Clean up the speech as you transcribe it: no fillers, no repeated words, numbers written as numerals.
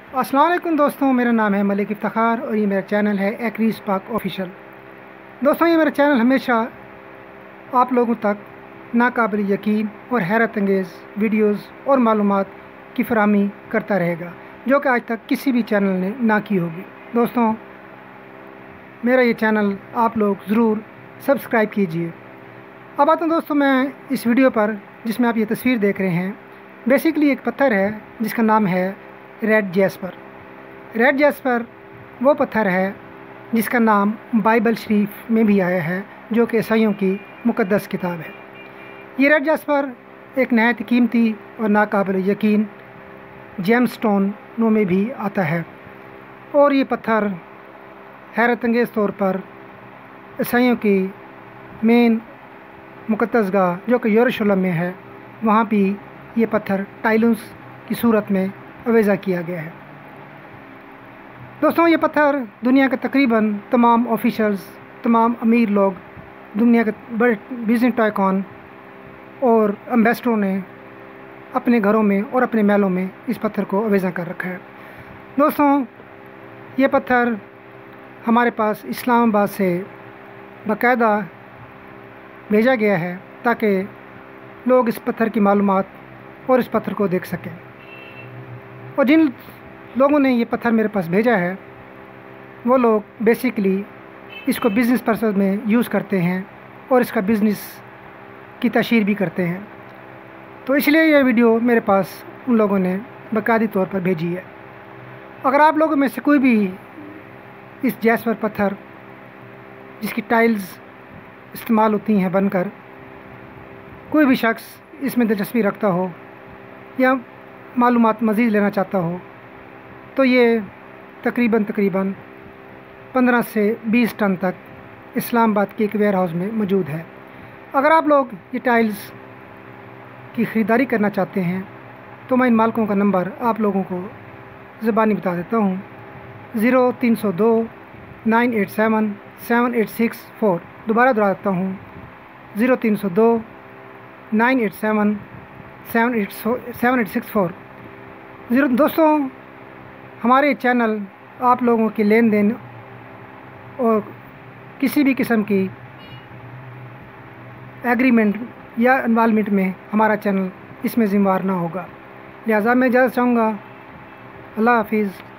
अस्सलाम वालेकुम दोस्तों, मेरा नाम है मलिक इफ्तिखार और ये मेरा चैनल है एक्रीज पाक ऑफिशियल। दोस्तों, ये मेरा चैनल हमेशा आप लोगों तक नाकाबिल यकीन और हैरत अंगेज़ वीडियोस और मालूमात की फराहमी करता रहेगा, जो कि आज तक किसी भी चैनल ने ना की होगी। दोस्तों, मेरा ये चैनल आप लोग ज़रूर सब्सक्राइब कीजिए। अब आता हूँ दोस्तों मैं इस वीडियो पर, जिसमें आप ये तस्वीर देख रहे हैं। बेसिकली एक पत्थर है जिसका नाम है रेड जैस्पर। रेड जैस्पर वो पत्थर है जिसका नाम बाइबल शरीफ में भी आया है, जो कि ईसाइयों की मुक़द्दस किताब है। ये रेड जैस्पर एक नहायत कीमती और नाकाबिल यकीन जेमस्टोनों में भी आता है, और ये पत्थर हैरत अंगेज़ तौर पर ईसाइयों की मेन मुक़द्दस गाह, जो कि यरूशलेम में है, वहाँ भी ये पत्थर टाइलुस की सूरत में अवेज़ा किया गया है। दोस्तों, ये पत्थर दुनिया के तकरीबन तमाम ऑफिशल्स, तमाम अमीर लोग, दुनिया के बड़े बिजनेस टाइकॉन और एम्बेसडरों ने अपने घरों में और अपने महलों में इस पत्थर को अवेज़ा कर रखा है। दोस्तों, ये पत्थर हमारे पास इस्लामाबाद से बाकायदा भेजा गया है ताकि लोग इस पत्थर की मालूमात और इस पत्थर को देख सकें। और जिन लोगों ने ये पत्थर मेरे पास भेजा है, वो लोग बेसिकली इसको बिज़नेस पर्पस में यूज़ करते हैं और इसका बिज़नेस की तशहीर भी करते हैं। तो इसलिए ये वीडियो मेरे पास उन लोगों ने बाकायदी तौर पर भेजी है। अगर आप लोगों में से कोई भी इस जैस्पर पत्थर, जिसकी टाइल्स इस्तेमाल होती हैं बनकर, कोई भी शख्स इसमें दिलचस्पी रखता हो या मालूमात मज़ीद लेना चाहता हो, तो ये तकरीबन 15 से 20 टन तक इस्लामाबाद के एक वेयर हाउस में मौजूद है। अगर आप लोग ये टाइल्स की ख़रीदारी करना चाहते हैं तो मैं इन मालिकों का नंबर आप लोगों को ज़बानी बता देता हूँ। 0302 987 7864। दोबारा दोहरा देता हूँ, 0302 987 7864। दोस्तों, हमारे चैनल आप लोगों की लेन देन और किसी भी किस्म की एग्रीमेंट या इन्वॉल्वमेंट में हमारा चैनल इसमें ज़िम्मेवार ना होगा। लिहाजा मैं इजाज़त चाहूँगा। अल्लाह हाफिज़।